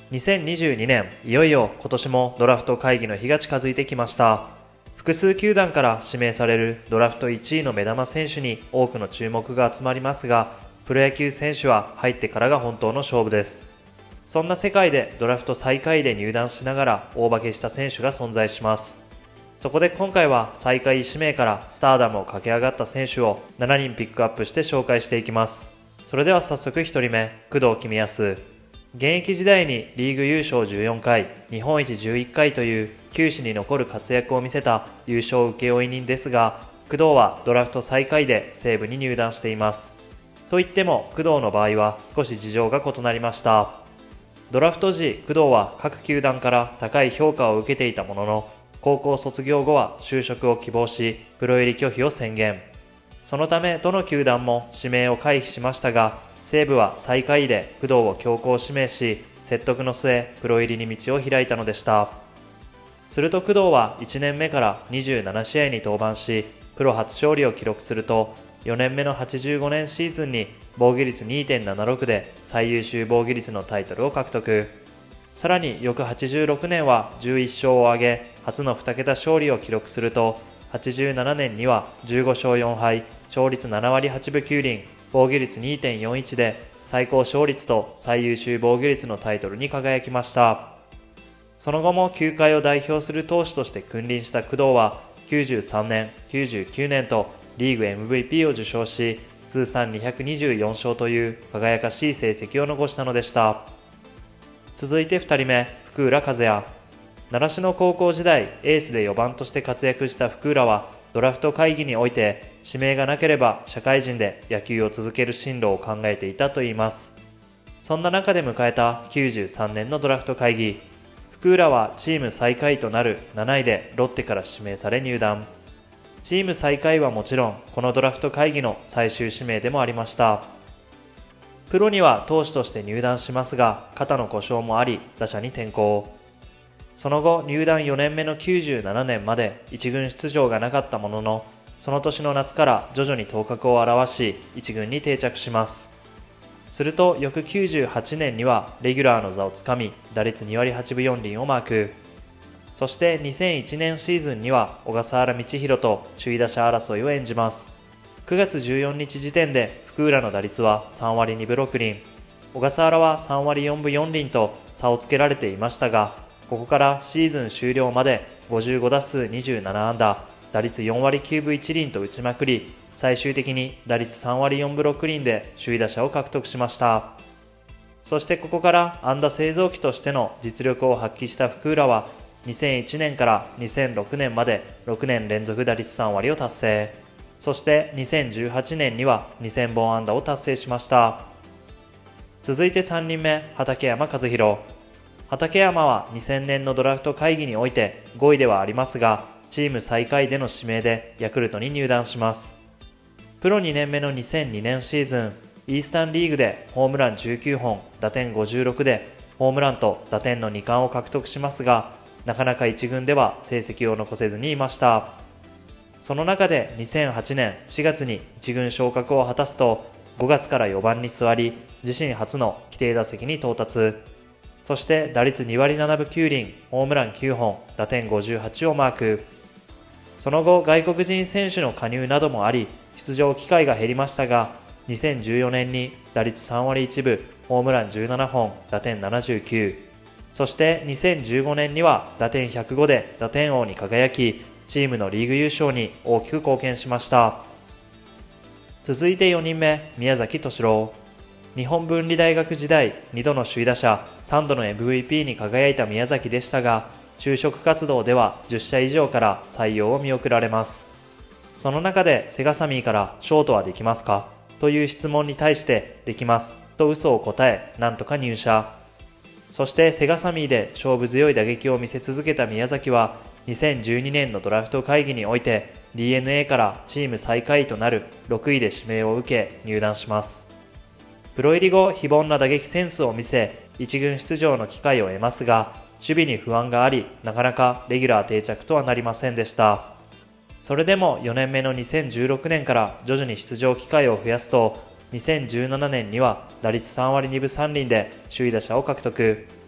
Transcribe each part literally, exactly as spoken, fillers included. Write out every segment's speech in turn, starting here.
にせんにじゅうにねん、いよいよ今年もドラフト会議の日が近づいてきました。複数球団から指名されるドラフトいちいの目玉選手に多くの注目が集まりますが、プロ野球選手は入ってからが本当の勝負です。そんな世界でドラフト最下位で入団しながら大化けした選手が存在します。そこで今回は最下位指名からスターダムを駆け上がった選手をしちにんピックアップして紹介していきます。それでは早速ひとりめ、工藤公康。現役時代にリーグ優勝じゅうよんかい、日本一じゅういっかいという球史に残る活躍を見せた優勝請負人ですが、工藤はドラフト最下位で西武に入団しています。といっても工藤の場合は少し事情が異なりました。ドラフト時、工藤は各球団から高い評価を受けていたものの、高校卒業後は就職を希望し、プロ入り拒否を宣言。そのためどの球団も指名を回避しましたが、西武は最下位で工藤を強行指名し、説得の末プロ入りに道を開いたのでした。すると工藤はいちねんめからにじゅうななしあいに登板し、プロ初勝利を記録すると、よねんめのはちじゅうごねんシーズンに防御率 にてんななろく で最優秀防御率のタイトルを獲得。さらに翌はちじゅうろくねんはじゅういっしょうを挙げ、初のにけた勝利を記録すると、はちじゅうななねんにはじゅうごしょうよんはい、勝率ななわりはちぶきゅうりん、防御率 にてんよんいち で最高勝率と最優秀防御率のタイトルに輝きました。その後も球界を代表する投手として君臨した工藤はきゅうじゅうさんねん、きゅうじゅうきゅうねんとリーグ エムブイピー を受賞し、通算にひゃくにじゅうよんしょうという輝かしい成績を残したのでした。続いてふたりめ、福浦和也。習志野高校時代、エースでよばんとして活躍した福浦は、ドラフト会議において指名がなければ社会人で野球を続ける進路を考えていたといいます。そんな中で迎えたきゅうじゅうさんねんのドラフト会議、福浦はチーム最下位となるなないでロッテから指名され入団。チーム最下位はもちろんこのドラフト会議の最終指名でもありました。プロには投手として入団しますが、肩の故障もあり打者に転向。その後入団よねんめのきゅうじゅうななねんまで一軍出場がなかったものの、その年の夏から徐々に頭角を現し一軍に定着します。すると翌きゅうじゅうはちねんにはレギュラーの座をつかみ、打率にわりはちぶよんりんをマーク。そしてにせんいちねんシーズンには小笠原道弘と首位打者争いを演じます。くがつじゅうよっか時点で福浦の打率はさんわりにぶろくりん、小笠原はさんわりよんぶよんりんと差をつけられていましたが、ここからシーズン終了までごじゅうごだすうにじゅうななあんだ、打率よんわりきゅうぶいちりんと打ちまくり、最終的に打率さんわりよんぶろくりんで首位打者を獲得しました。そしてここから安打製造機としての実力を発揮した福浦は、にせんいちねんからにせんろくねんまでろくねんれんぞく打率さんわりを達成。そしてにせんじゅうはちねんにはにせんぼんあんだを達成しました。続いてさんにんめ、畠山和弘。畠山はにせんねんのドラフト会議においてごいではありますが、チーム最下位での指名でヤクルトに入団します。プロにねんめのにせんにねんシーズン、イースタンリーグでホームランじゅうきゅうほん、打点ごじゅうろくでホームランと打点のにかんを獲得しますが、なかなか一軍では成績を残せずにいました。その中でにせんはちねんしがつに一軍昇格を果たすと、ごがつからよばんに座り、自身初の規定打席に到達。そして打率にわりななぶきゅうりん、ホームランきゅうほん、打点ごじゅうはちをマーク。その後外国人選手の加入などもあり、出場機会が減りましたが、にせんじゅうよねんに打率さんわりいちぶ、ホームランじゅうななほん、打点ななじゅうきゅう。そしてにせんじゅうごねんには打点ひゃくごで打点王に輝き、チームのリーグ優勝に大きく貢献しました。続いてよにんめ、宮崎敏郎。日本文理大学時代にどの首位打者、さんどの エムブイピー に輝いた宮崎でしたが、就職活動ではじゅっしゃいじょうから採用を見送られます。その中でセガサミーからショートはできますかという質問に対してできますと嘘を答え、なんとか入社。そしてセガサミーで勝負強い打撃を見せ続けた宮崎はにせんじゅうにねんのドラフト会議において ディーエヌエー からチーム最下位となるろくいで指名を受け入団します。プロ入り後非凡な打撃センスを見せ、一軍出場の機会を得ますが、守備に不安があり、なかなかレギュラー定着とはなりませんでした。それでもよねんめのにせんじゅうろくねんから徐々に出場機会を増やすと、にせんじゅうななねんには打率さんわりにぶさんりんで首位打者を獲得。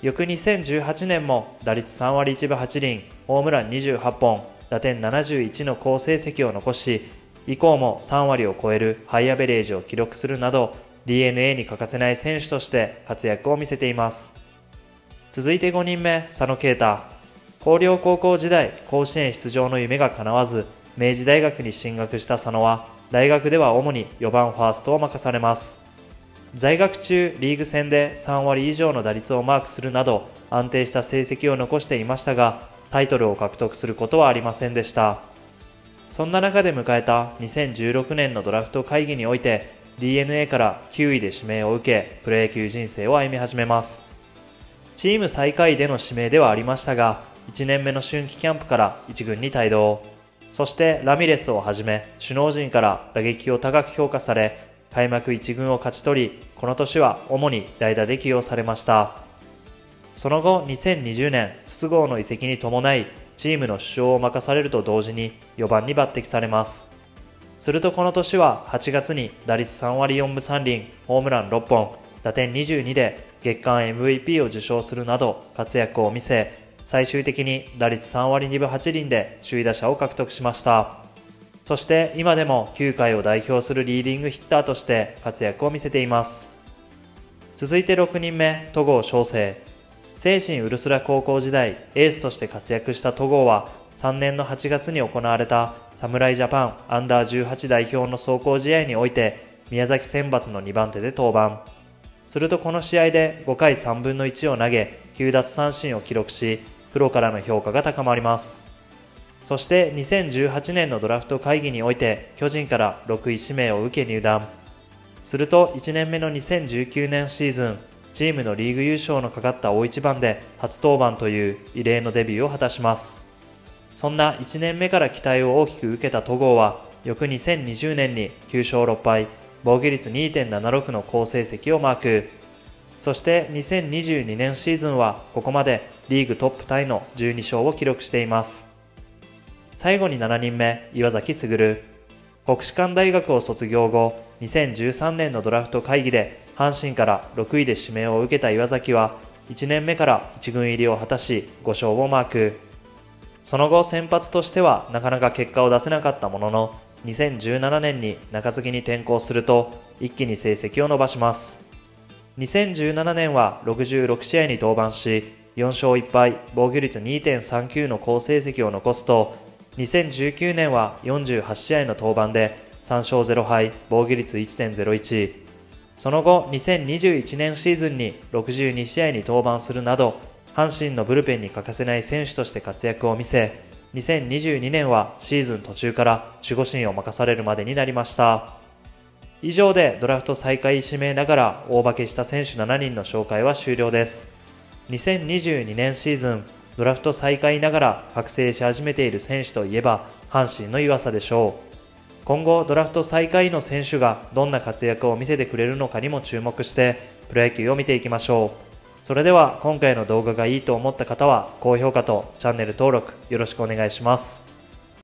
翌にせんじゅうはちねんも打率さんわりいちぶはちりん、ホームランにじゅうはっぽん、打点ななじゅういちの好成績を残し、以降もさんわりを超えるハイアベレージを記録するなど ディーエヌエー に欠かせない選手として活躍を見せています。続いてごにんめ、佐野啓太。広陵高校時代、甲子園出場の夢が叶わず、明治大学に進学した佐野は、大学では主によばんファーストを任されます。在学中、リーグ戦でさんわり以上の打率をマークするなど、安定した成績を残していましたが、タイトルを獲得することはありませんでした。そんな中で迎えたにせんじゅうろくねんのドラフト会議において、ディーエヌエー からきゅういで指名を受け、プロ野球人生を歩み始めます。チーム最下位での指名ではありましたが、いちねんめの春季キャンプからいち軍に帯同。そしてラミレスをはじめ、首脳陣から打撃を高く評価され、開幕いち軍を勝ち取り、この年は主に代打で起用されました。その後、にせんにじゅうねん、筒香の移籍に伴い、チームの主将を任されると同時によばんに抜擢されます。するとこの年ははちがつに打率さんわりよんぶさんりん、ホームランろっぽん、打点にじゅうにで月間 エムブイピー を受賞するなど活躍を見せ、最終的に打率さんわりにぶはちりんで首位打者を獲得しました。そして今でも球界を代表するリーディングヒッターとして活躍を見せています。続いてろくにんめ、戸郷翔征。聖心ウルスラ高校時代、エースとして活躍した戸郷はさんねんのはちがつに行われた侍ジャパンアンダーじゅうはち代表の壮行試合において宮崎選抜のにばん手で登板。するとこの試合でごかいさんぶんのいちを投げきゅう奪三振を記録し、プロからの評価が高まります。そしてにせんじゅうはちねんのドラフト会議において巨人からろくい指名を受け入団。するといちねんめのにせんじゅうきゅうねんシーズン、チームのリーグ優勝のかかった大一番で初登板という異例のデビューを果たします。そんないちねんめから期待を大きく受けた戸郷は翌にせんにじゅうねんにきゅうしょうろっぱい、防御率 にてんななろく の好成績をマーク。そしてにせんにじゅうにねんシーズンはここまでリーグトップタイのじゅうにしょうを記録しています。最後にしちにんめ、岩崎優。国士舘大学を卒業後、にせんじゅうさんねんのドラフト会議で阪神からろくいで指名を受けた岩崎はいちねんめからいち軍入りを果たしご勝をマーク。その後先発としてはなかなか結果を出せなかったものの、にせんじゅうななねんに中継ぎに転向すると一気に成績を伸ばします。にせんじゅうななねんはろくじゅうろくしあいに登板しよんしょういっぱい、防御率 にてんさんきゅう の好成績を残すと、にせんじゅうきゅうねんはよんじゅうはちしあいの登板でさんしょうぜろはい、防御率 いちてんぜろいち。その後にせんにじゅういちねんシーズンにろくじゅうにしあいに登板するなど阪神のブルペンに欠かせない選手として活躍を見せ、にせんにじゅうにねんはシーズン途中から守護神を任されるまでになりました。以上でドラフト最下位指名ながら大化けした選手しちにんの紹介は終了です。にせんにじゅうにねんシーズン、ドラフト最下位ながら覚醒し始めている選手といえば阪神の湯浅でしょう。今後ドラフト最下位の選手がどんな活躍を見せてくれるのかにも注目してプロ野球を見ていきましょう。それでは今回の動画がいいと思った方は高評価とチャンネル登録よろしくお願いします。